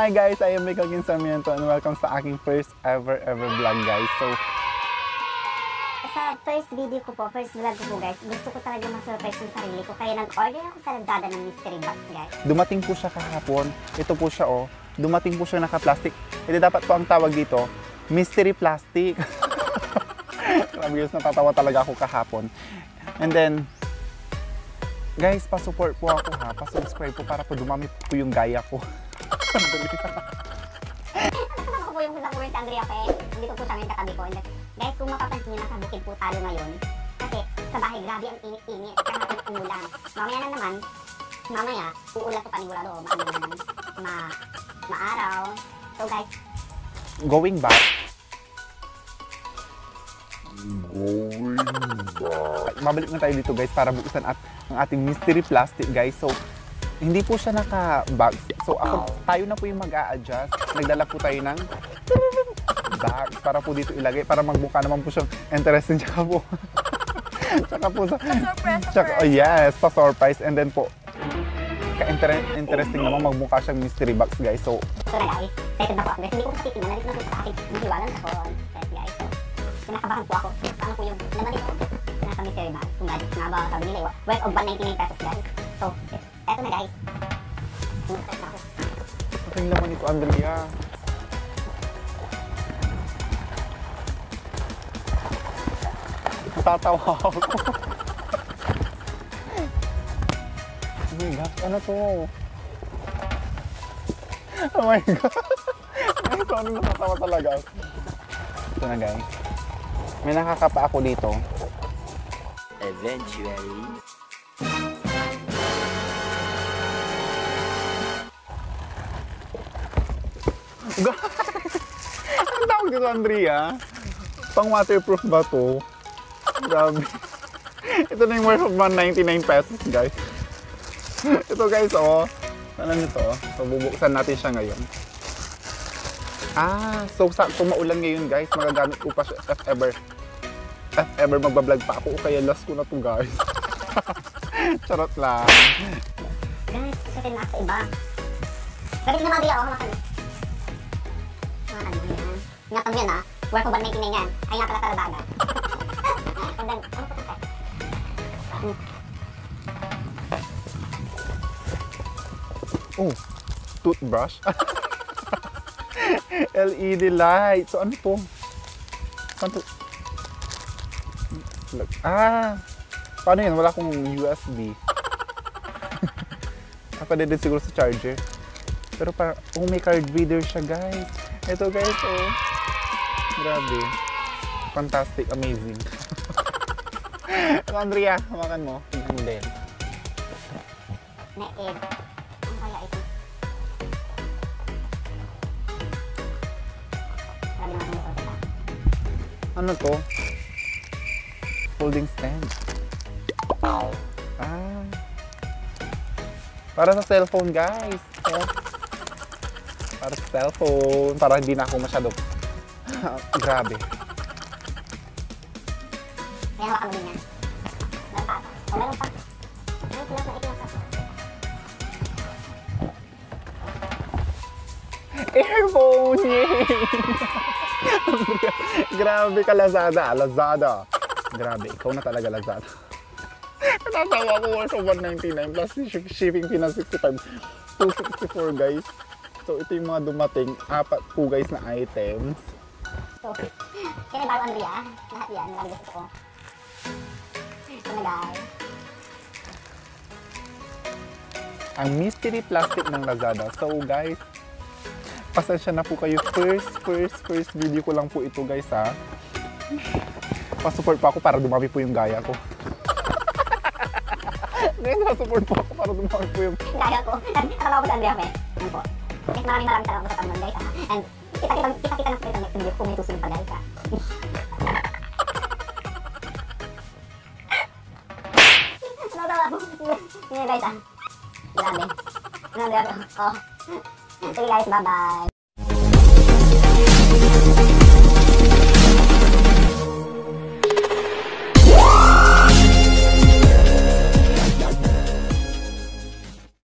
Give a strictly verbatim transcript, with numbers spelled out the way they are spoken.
Hi guys, I am Michael Sarmiento and welcome sa aking first ever ever vlog guys. So, sa first video ko po, first vlog ko po guys, gusto ko talaga ma-surprise yung sarili ko. Kaya nag-order ako sa Lazada ng mystery box guys. dumating po siya kahapon. Ito po siya oh. Dumating po siya naka-plastic. Ito dapat po ang tawag dito, mystery plastic. Grabe guys, natatawa talaga ako kahapon. And then, guys, pa-support po ako ha. Pa-subscribe po para po dumami po yung gaya ko. Kasama ko po yung sa si Andrea Pe. Dito po siya ngayon katabi ko. And then, guys, kung mapapansin nyo, nasa bukid po tayo ngayon. Kasi sa bahay, grabe ang init-init. Kahapon umulan. Mamaya na naman, mamaya, uulan po panigurado. Maano ma maaraw. So guys, Going back. Going back. Mabalik na tayo dito guys para buksan at ang ating mystery plastic guys. So, hindi po siya naka-box. So, ako, tayo na po yung mag-a-adjust. Nagdala po tayo ng box para po dito ilagay. Para magbuka naman po siyang interesting. Tsaka po. Tsaka po sa... Tsaka, oh yes, pa-surprise. And then po, ka-interesting naman magbuka siyang mystery box guys. So, so na guys, excited na po ako guys. Hindi ko kasi titignan. Nandito na po sa akin. Bihiwalan ako. Yes guys. So, kinakabahan po ako. Paano po yung naman ito? Nasa mystery box. Kung gadget nga ba, sabi nila, worth of one ninety-nine pesos guys. So, eto na guys. Excited na ako. aking naman ito, Andrea. Natatawa ako. Oh my God, ano to? Oh my God. Ay, sorry, natatawa talaga. Ito na guys. May nakakapa ako dito. Eventually. Ang tawag dito, Andrea? Pang waterproof ba to? Grabe. Ito na yung worth of one ninety-nine pesos, guys. Ito, guys, oh. Ano nito? So, bubuksan natin siya ngayon. Ah, so, sa, kung maulan ngayon, guys, magagamit ko pa siya if ever. If ever magbablog pa ako, kaya last ko na to, guys. Charot lang. Guys, kasi na sa iba. Sabi naman di ako makan. Mga ano yan. Ingatan mo yan ha. Worth of one ninety-nine yan. Ay nga pala sa Lazada. And then, ano po ito? Hmm. Oh, toothbrush. L E D light. So, ano to? Saan to? Ah! Paano yun? Wala akong U S B. Pwede din siguro sa charger. Pero para, oh, may card reader siya, guys. Ito, guys, oh. Grabe. Fantastic, amazing. Ito, Andrea, hawakan mo. Tignan mo din. Na-egg. Ano kaya ito? Grabe naman ito. Diba? Ano to? Folding stand. Ah. Para sa cellphone, guys. Para sa cellphone. Para hindi na ako masyado. Grabe. Kaya hawakan mo din yan. Meron pa ata. O, meron pa. Meron sila na ito. Earphone! Yay! Grabe ka, Lazada. Lazada. Grabe, ikaw na talaga, Lazada. Natatawa ko worth of one ninety-nine plus shipping fee na sixty-five. two sixty-four, guys. So, ito yung mga dumating. Apat po, guys, na items. So, kaya bago Andrea, lahat yan, marami gusto ko. Ito na guys. Ang mystery plastic ng Lazada. So, guys, pasensya na po kayo. First, first, first video ko lang po ito, guys, ha. Pasupport pa ako para dumami po yung gaya ko. Guys, pasupport po ako para dumami po yung... Gaya ko. Nakalawa ko sa Andrea Pe. Yan po. Guys, maraming maraming salamat sa panonood, guys, ha. And kita-kita kita-kita na po ito next video kung may susunod pa, guys, ha. Natawa po. Yan, guys, ha. Grabe. Grabe. Oh. Sige, guys, bye-bye.